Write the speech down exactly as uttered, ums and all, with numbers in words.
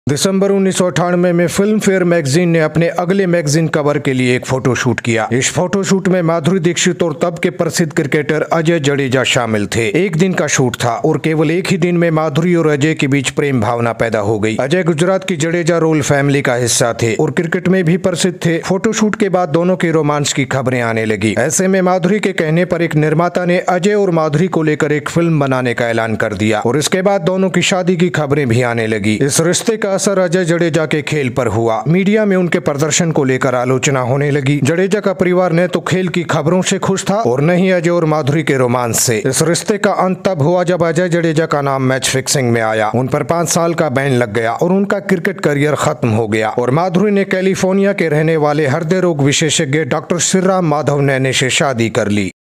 दिसंबर उन्नीस सौ अठानवे में फिल्म फेयर मैगजीन ने अपने अगले मैगजीन कवर के लिए एक फोटो शूट किया। इस फोटो शूट में माधुरी दीक्षित और तब के प्रसिद्ध क्रिकेटर अजय जडेजा शामिल थे। एक दिन का शूट था और केवल एक ही दिन में माधुरी और अजय के बीच प्रेम भावना पैदा हो गई। अजय गुजरात की जडेजा रोल फैमिली का हिस्सा थे और क्रिकेट में भी प्रसिद्ध थे। फोटो शूट के बाद दोनों के रोमांस की खबरें आने लगी। ऐसे में माधुरी के कहने पर एक निर्माता ने अजय और माधुरी को लेकर एक फिल्म बनाने का ऐलान कर दिया और इसके बाद दोनों की शादी की खबरें भी आने लगी। इस रिश्ते का असर अजय जडेजा के खेल पर हुआ। मीडिया में उनके प्रदर्शन को लेकर आलोचना होने लगी। जडेजा का परिवार न तो खेल की खबरों से खुश था और न ही अजय और माधुरी के रोमांस से। इस रिश्ते का अंत तब हुआ जब अजय जडेजा का नाम मैच फिक्सिंग में आया। उन पर पाँच साल का बैन लग गया और उनका क्रिकेट करियर खत्म हो गया। और माधुरी ने कैलिफोर्निया के रहने वाले हृदय रोग विशेषज्ञ डॉक्टर श्रीराम माधव नैने से शादी कर ली।